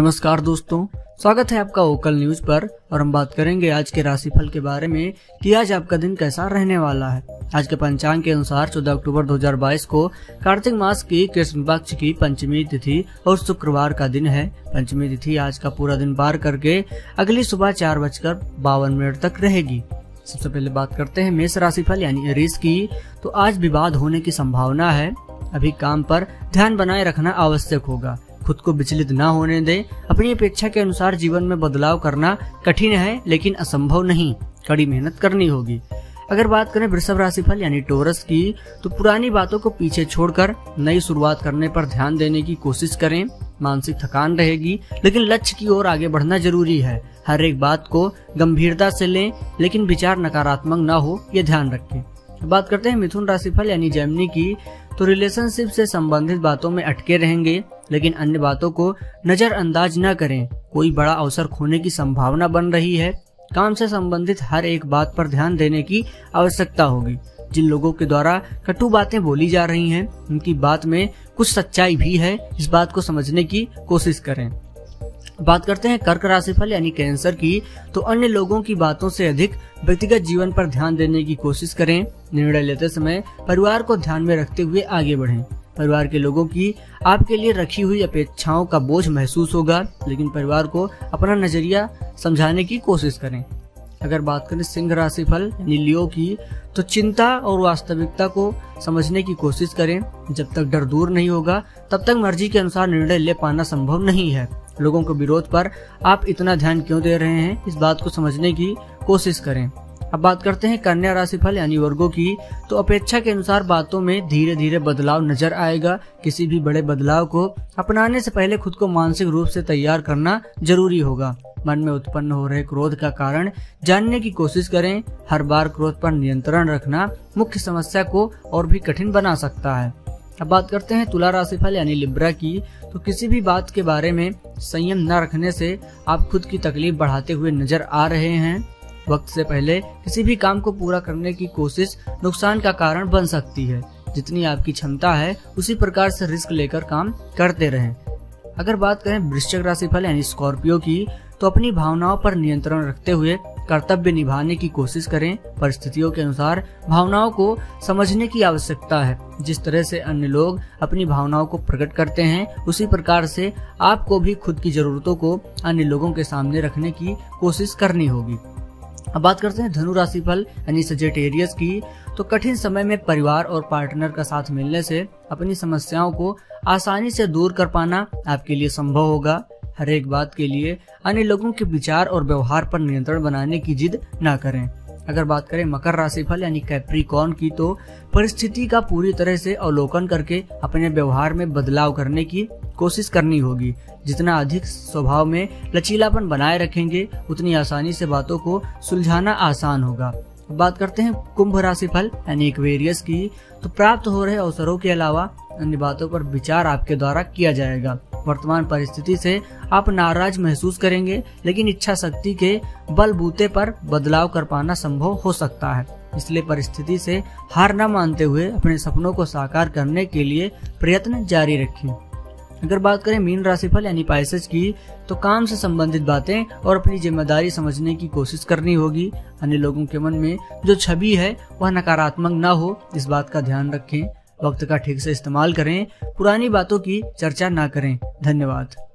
नमस्कार दोस्तों, स्वागत है आपका ओकल न्यूज पर। और हम बात करेंगे आज के राशिफल के बारे में कि आज आपका दिन कैसा रहने वाला है। आज के पंचांग के अनुसार 14 अक्टूबर 2022 को कार्तिक मास की कृष्ण पक्ष की पंचमी तिथि और शुक्रवार का दिन है। पंचमी तिथि आज का पूरा दिन पार करके अगली सुबह 4:52 तक रहेगी। सबसे पहले बात करते हैं मेष राशिफल यानी एरीज की। तो आज विवाद होने की संभावना है। अभी काम पर ध्यान बनाए रखना आवश्यक होगा। खुद को विचलित न होने दें। अपनी अपेक्षा के अनुसार जीवन में बदलाव करना कठिन है, लेकिन असंभव नहीं। कड़ी मेहनत करनी होगी। अगर बात करें वृषभ राशिफल यानी टोरस की, तो पुरानी बातों को पीछे छोड़कर नई शुरुआत करने पर ध्यान देने की कोशिश करें। मानसिक थकान रहेगी, लेकिन लक्ष्य की ओर आगे बढ़ना जरूरी है। हर एक बात को गंभीरता से लें, लेकिन विचार नकारात्मक न हो, ये ध्यान रखें। बात करते हैं मिथुन राशिफल यानी जेमिनी की। तो रिलेशनशिप से संबंधित बातों में अटके रहेंगे, लेकिन अन्य बातों को नजरअंदाज न करें। कोई बड़ा अवसर खोने की संभावना बन रही है। काम से संबंधित हर एक बात पर ध्यान देने की आवश्यकता होगी। जिन लोगों के द्वारा कटु बातें बोली जा रही हैं, उनकी बात में कुछ सच्चाई भी है। इस बात को समझने की कोशिश करें। बात करते हैं कर्क राशिफल यानी कैंसर की। तो अन्य लोगों की बातों से अधिक व्यक्तिगत जीवन पर ध्यान देने की कोशिश करें। निर्णय लेते समय परिवार को ध्यान में रखते हुए आगे बढ़ें। परिवार के लोगों की आपके लिए रखी हुई अपेक्षाओं का बोझ महसूस होगा, लेकिन परिवार को अपना नजरिया समझाने की कोशिश करें। अगर बात करें सिंह राशिफल यानी लियो की, तो चिंता और वास्तविकता को समझने की कोशिश करें। जब तक डर दूर नहीं होगा, तब तक मर्जी के अनुसार निर्णय ले पाना संभव नहीं है। लोगों के विरोध पर आप इतना ध्यान क्यों दे रहे हैं, इस बात को समझने की कोशिश करें। अब बात करते हैं कन्या राशिफल यानी वर्गो की। तो अपेक्षा के अनुसार बातों में धीरे धीरे बदलाव नजर आएगा। किसी भी बड़े बदलाव को अपनाने से पहले खुद को मानसिक रूप से तैयार करना जरूरी होगा। मन में उत्पन्न हो रहे क्रोध का कारण जानने की कोशिश करें। हर बार क्रोध पर नियंत्रण रखना मुख्य समस्या को और भी कठिन बना सकता है। अब बात करते हैं तुला राशिफल यानी लिब्रा की। तो किसी भी बात के बारे में संयम न रखने से आप खुद की तकलीफ बढ़ाते हुए नजर आ रहे हैं। वक्त से पहले किसी भी काम को पूरा करने की कोशिश नुकसान का कारण बन सकती है। जितनी आपकी क्षमता है, उसी प्रकार से रिस्क लेकर काम करते रहें। अगर बात करें वृश्चिक राशिफल यानी स्कॉर्पियो की, तो अपनी भावनाओं पर नियंत्रण रखते हुए कर्तव्य निभाने की कोशिश करें। परिस्थितियों के अनुसार भावनाओं को समझने की आवश्यकता है। जिस तरह से अन्य लोग अपनी भावनाओं को प्रकट करते हैं, उसी प्रकार से आपको भी खुद की जरूरतों को अन्य लोगों के सामने रखने की कोशिश करनी होगी। अब बात करते हैं धनु राशिफल यानी सजिटेरियस की। तो कठिन समय में परिवार और पार्टनर का साथ मिलने से अपनी समस्याओं को आसानी से दूर कर पाना आपके लिए संभव होगा। हर एक बात के लिए अन्य लोगों के विचार और व्यवहार पर नियंत्रण बनाने की जिद न करें। अगर बात करें मकर राशिफल यानी कैप्रिकॉर्न की, तो परिस्थिति का पूरी तरह से अवलोकन करके अपने व्यवहार में बदलाव करने की कोशिश करनी होगी। जितना अधिक स्वभाव में लचीलापन बनाए रखेंगे, उतनी आसानी से बातों को सुलझाना आसान होगा। बात करते हैं कुंभ राशिफल यानी एक्वेरियस की। तो प्राप्त हो रहे अवसरों के अलावा अन्य बातों पर विचार आपके द्वारा किया जाएगा। वर्तमान परिस्थिति से आप नाराज महसूस करेंगे, लेकिन इच्छा शक्ति के बलबूते पर बदलाव कर पाना संभव हो सकता है। इसलिए परिस्थिति से हार न मानते हुए अपने सपनों को साकार करने के लिए प्रयत्न जारी रखें। अगर बात करें मीन राशिफल यानी पाइसेस की, तो काम से संबंधित बातें और अपनी जिम्मेदारी समझने की कोशिश करनी होगी। अन्य लोगों के मन में जो छवि है, वह नकारात्मक न हो, इस बात का ध्यान रखें। वक्त का ठीक से इस्तेमाल करें। पुरानी बातों की चर्चा न करें। धन्यवाद।